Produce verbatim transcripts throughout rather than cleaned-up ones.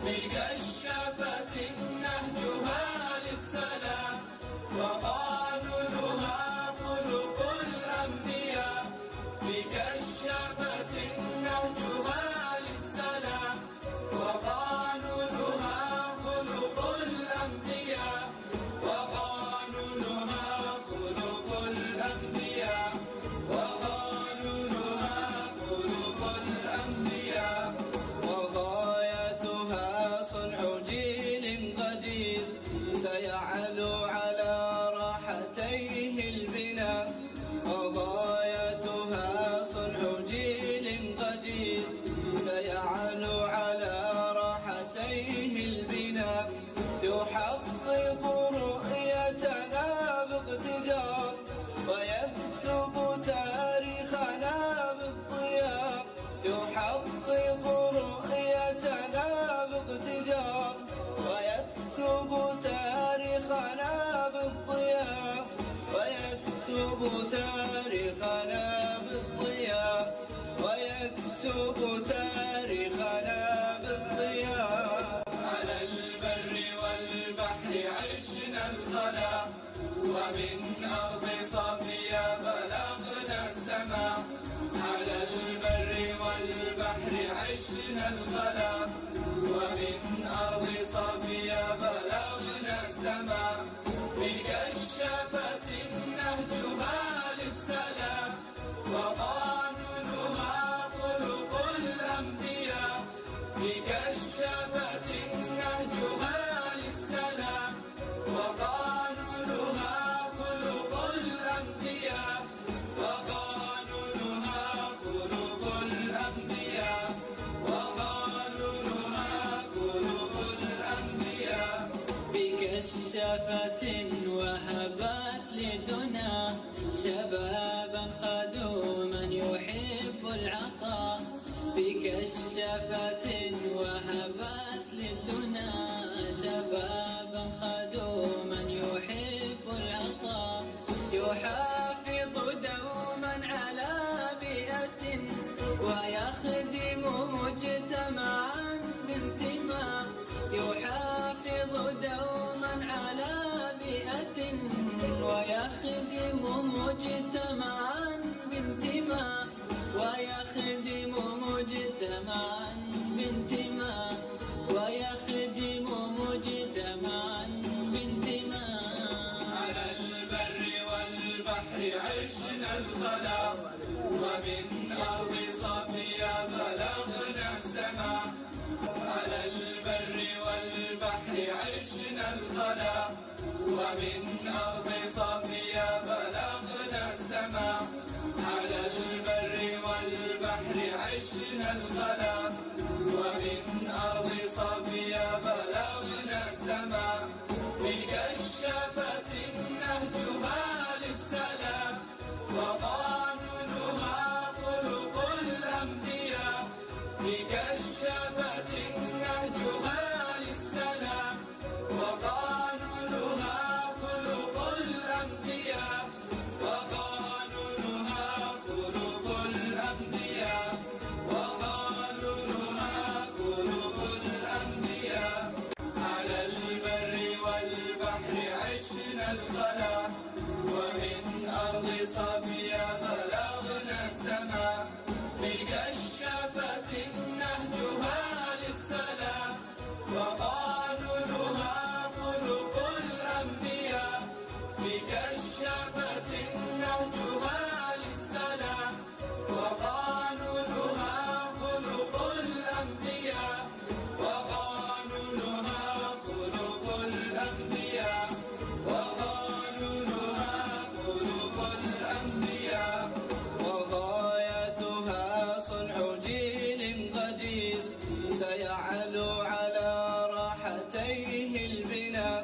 بكشافة نهجها للسلام، وقانونها خلق الأنبياء. بكشافة نهجها للسلام، وقانونها خلق الأنبياء. وقانونها خلق الأنبياء. وقانونها خلق الأنبياء. وغايتها صنع جيل قدير سيعلو على راحتيه البناء. وغايتها صنع جيل قدير سيعلو على راحتيه البناء. يحقق رؤيتنا باقتدار، ويكتب تاريخنا بالضياء. يحقق رؤيتنا باقتدار، ويكتب تاريخنا بالضياء. ويكتب تاريخنا بالضياء. ويكتب تاريخنا بالضياء. على البر والبحر عشنا الخلا، ومن أرض صافية بلغنا السماء. على البر والبحر عشنا الخلا، ومن أرض صافية بلغنا السماء. بكشافة نهجها للسلام، وقانونها خلق الأنبياء. بكشافة نهجها للسلام، وقانونها خلق الأنبياء. وقانونها خلق الأنبياء. وقانونها خلق الأنبياء. بكشافة وهبت لدنا شبابا خدوما يحب العطاء. بكشافة وهبت لدنا شبابا خدوما يحب العطاء. يحافظ دوما على بيئة، ويخدم مجتمعا بانتماء. يحافظ دوما على بيئة، ويخدم مجتمعا بانتماء. ويخدم مجتمعا بانتماء. ويخدم مجتمعا بانتماء. على البر والبحر عشنا الخلا، ومن أرض صافية بلغنا السماء. على البر والبحر عشنا الخلا، ومن أرض صافية بلغنا السماء. على البر والبحر عشنا الخلا، ومن أرض صافية بلغنا السماء. بكشافة نهجها للسلام، وقانونها خلق الأنبياء. بكشافة نهجها للسلام، وقانونها خلق الأنبياء. وقانونها خلق الأنبياء. وقانونها خلق الأنبياء. على البر والبحر عشنا الخلا، ومن أرض صافية بلغنا السماء. بكشافة نهجها للسلام، وقانونها خلق الأنبياء. بكشافة نهجها للسلام، وقانونها خلق الأنبياء. وقانونها خلق الأنبياء. وقانونها خلق الأنبياء. وغايتها صنع جيل قدير سيعلو على راحتيه البناء.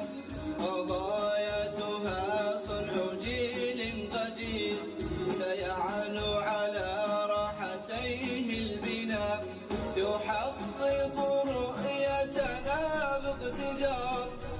وغايتها صنع جيل قدير سيعلو على راحتيه البناء. يحقق رؤيتنا باقتدار،